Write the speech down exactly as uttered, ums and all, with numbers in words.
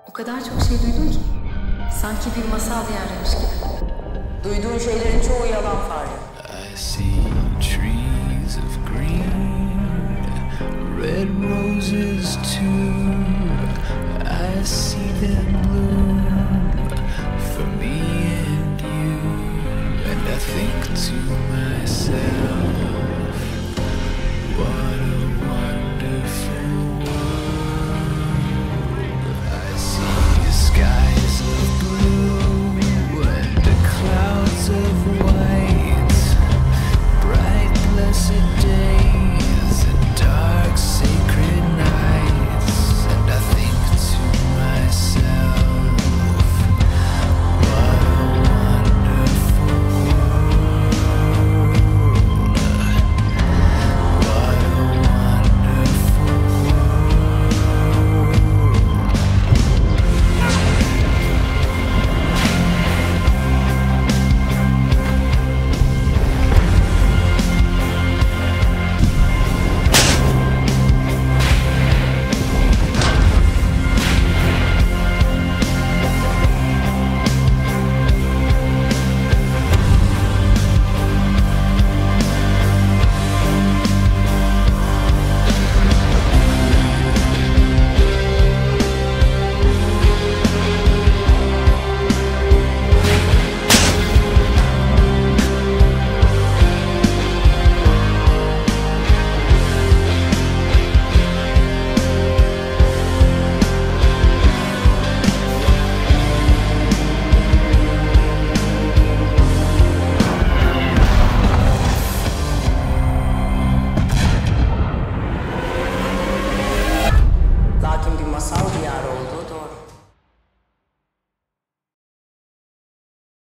O kadar çok şey duydum ki. Sanki bir masal diyarıymış gibi. Duyduğun şeylerin çoğu yalan Fare. I see trees of green, red roses too. I see them blue.